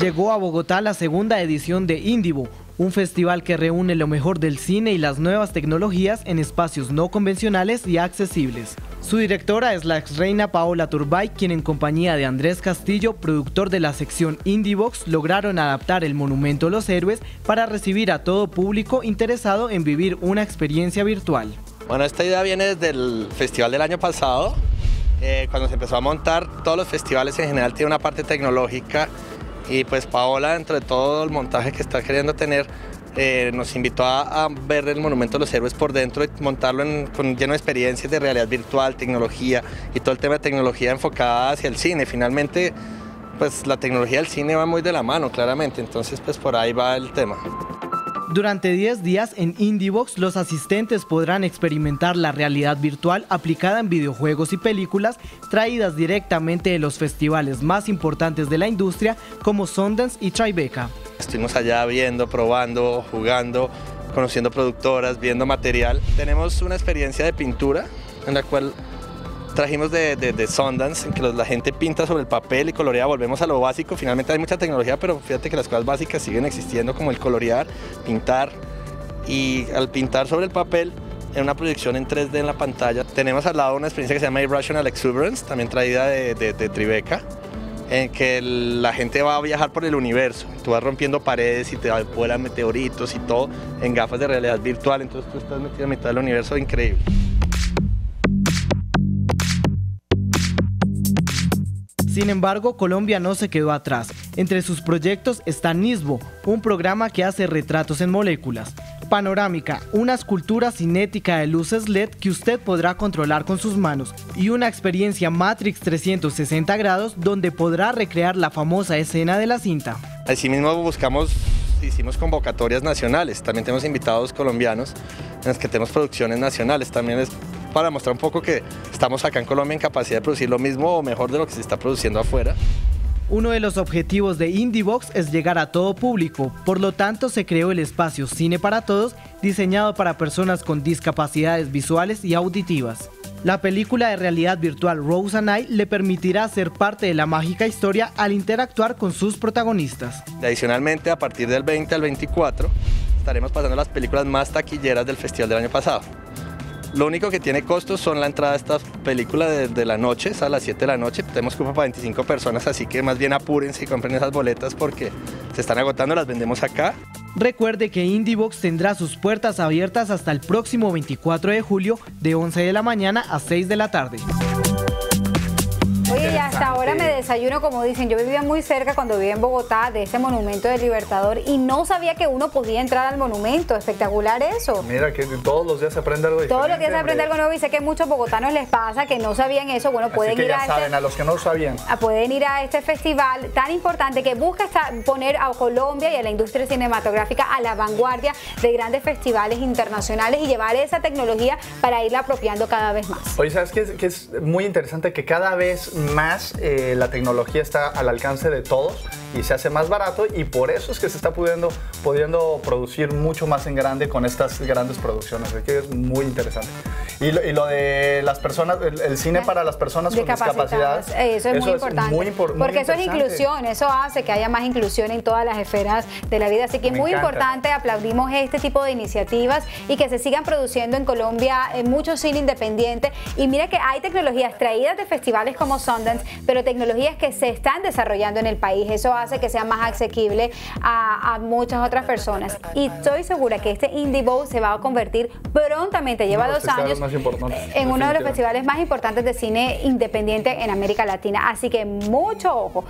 Llegó a Bogotá la segunda edición de Indivo, un festival que reúne lo mejor del cine y las nuevas tecnologías en espacios no convencionales y accesibles. Su directora es la ex reina Paola Turbay, quien en compañía de Andrés Castillo, productor de la sección Indiebox, lograron adaptar el Monumento Los Héroes para recibir a todo público interesado en vivir una experiencia virtual. Bueno, esta idea viene desde el festival del año pasado, cuando se empezó a montar. Todos los festivales en general tienen una parte tecnológica y pues Paola, dentro de todo el montaje que está queriendo tener, nos invitó a ver el Monumento de los Héroes por dentro y montarlo lleno de experiencias de realidad virtual, tecnología y todo el tema de tecnología enfocada hacia el cine. Finalmente, pues la tecnología del cine va muy de la mano, claramente, entonces pues por ahí va el tema. Durante 10 días en Indiebox, los asistentes podrán experimentar la realidad virtual aplicada en videojuegos y películas traídas directamente de los festivales más importantes de la industria como Sundance y Tribeca. Estuvimos allá viendo, probando, jugando, conociendo productoras, viendo material. Tenemos una experiencia de pintura en la cual trajimos de Sundance, en que la gente pinta sobre el papel y colorea. Volvemos a lo básico. Finalmente hay mucha tecnología, pero fíjate que las cosas básicas siguen existiendo, como el colorear, pintar. Y al pintar sobre el papel, en una proyección en 3D en la pantalla, tenemos al lado una experiencia que se llama Irrational Exuberance, también traída de Tribeca, en que la gente va a viajar por el universo. Tú vas rompiendo paredes y te vuelan meteoritos y todo en gafas de realidad virtual. Entonces tú estás metido en mitad del universo, increíble. Sin embargo, Colombia no se quedó atrás. Entre sus proyectos está Nisbo, un programa que hace retratos en moléculas. Panorámica, una escultura cinética de luces LED que usted podrá controlar con sus manos. Y una experiencia Matrix 360 grados donde podrá recrear la famosa escena de la cinta. Asimismo hicimos convocatorias nacionales, también tenemos invitados colombianos en los que tenemos producciones nacionales. También es para mostrar un poco que estamos acá en Colombia en capacidad de producir lo mismo o mejor de lo que se está produciendo afuera. Uno de los objetivos de Indiebox es llegar a todo público, por lo tanto se creó el espacio Cine para Todos, diseñado para personas con discapacidades visuales y auditivas. La película de realidad virtual Rose and I le permitirá ser parte de la mágica historia al interactuar con sus protagonistas. Adicionalmente, a partir del 20 al 24, estaremos pasando las películas más taquilleras del festival del año pasado. Lo único que tiene costos son la entrada a esta película de la noche, es a las 7 de la noche. Tenemos cupo para 25 personas, así que más bien apúrense y compren esas boletas porque se están agotando, las vendemos acá. Recuerde que Indiebox tendrá sus puertas abiertas hasta el próximo 24 de julio de 11 de la mañana a 6 de la tarde. Oye, y hasta ahora me desayuno, como dicen. Yo vivía muy cerca cuando vivía en Bogotá de este monumento del Libertador y no sabía que uno podía entrar al monumento. Espectacular eso. Mira que todos los días se aprende algo diferente. Todos los días se aprende algo nuevo y sé que a muchos bogotanos les pasa que no sabían eso. Bueno, pueden Así que ir ya saben, a los que no sabían. Pueden ir a este festival tan importante que busca poner a Colombia y a la industria cinematográfica a la vanguardia de grandes festivales internacionales y llevar esa tecnología para irla apropiando cada vez más. Oye, ¿sabes qué es muy interesante? Que cada vez más la tecnología está al alcance de todos y se hace más barato, y por eso es que se está pudiendo producir mucho más en grande con estas grandes producciones. Así que es muy interesante. Y lo de las personas, el cine para las personas con discapacidad, eso es muy importante. Porque eso es inclusión, eso hace que haya más inclusión en todas las esferas de la vida. Así que es muy importante, aplaudimos este tipo de iniciativas y que se sigan produciendo en Colombia mucho cine independiente. Y mira que hay tecnologías traídas de festivales como Sundance, pero tecnologías que se están desarrollando en el país. Eso hace que sea más asequible a muchas otras personas. Y estoy segura que este Indiebox se va a convertir prontamente, lleva 2 años, en uno de los festivales más importantes de cine independiente en América Latina. Así que mucho ojo.